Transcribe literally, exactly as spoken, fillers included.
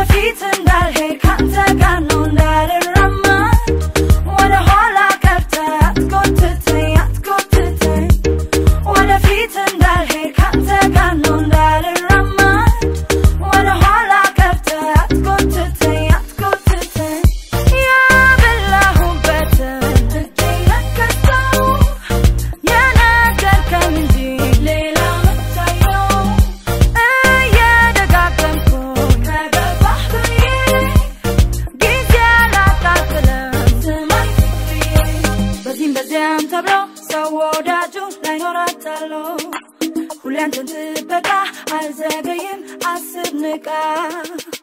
ወደፊት እንዳልሄድ ካንተ ጋር ነው እንዳልራመድ ወደ ኋላ ቀርተህ አትጎትተኝ አትጎትተኝ ወደፊት እንዳልሄድ ካንተ ጋር ነው እንዳልራመድ ወደ ኋላ ቀርተህ አትጎትተኝ አትጎትተኝ ያበላሁበትን እጄን ነከስከው የነገርከኝ እንጂ ሌላ መታየው እየደጋገምኩኝ ከገባህ ብዬ ጊዜ አላቃጥልም ስማኝ ፍቅርዬ በዚህም በዚያም ተብሎ ሰው ወዳጁ ላይኖር አታለው ሁሌ አንተን ጥበቃ አልዘገይም አስብ ንቃ